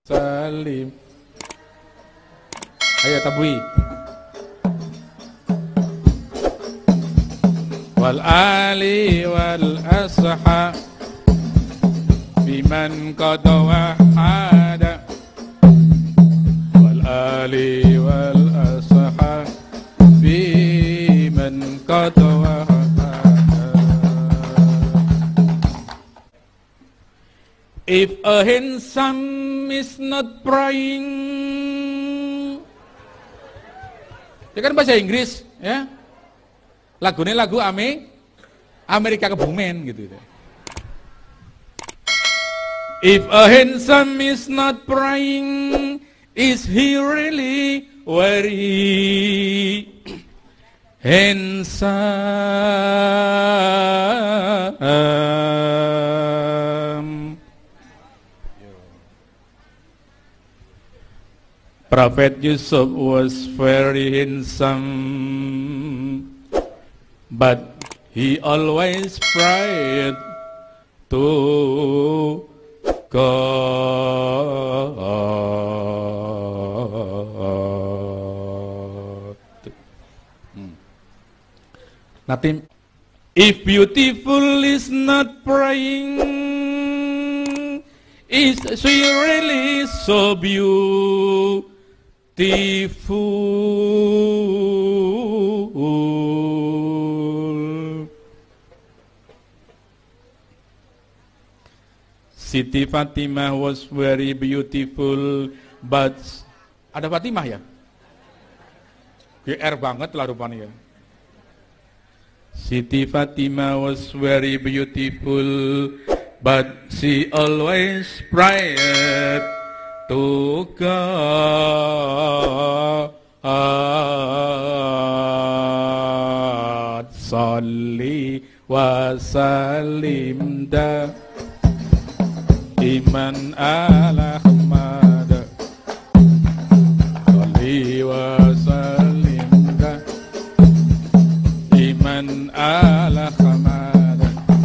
Salim. Ayo tabwi. Wal ali wal ashab biman qad wahada. Wal ali wal ashab biman qad wahada. If a handsome is not praying, ya kan bahasa Inggris, ya. Lagunya lagu Amerika Kebumen gitu. If a handsome is not praying, is he really very handsome? Prophet Yusuf was very handsome, but he always prayed to God. Nothing. If beautiful is not praying, is she really so beautiful? Siti Fatimah was very beautiful, but ada Fatimah ya? GR banget lah rupanya. Siti Fatimah was very beautiful, but she always prayed to God. Salli wa sallim da iman ala Ahmad. Salli wa sallim da iman ala Ahmad.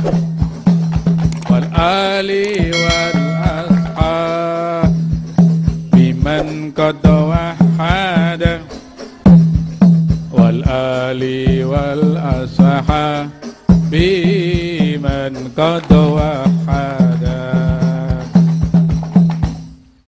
Wal ali wal ashab biman qad wahada. Wal ali wal ashab biman qad wahada.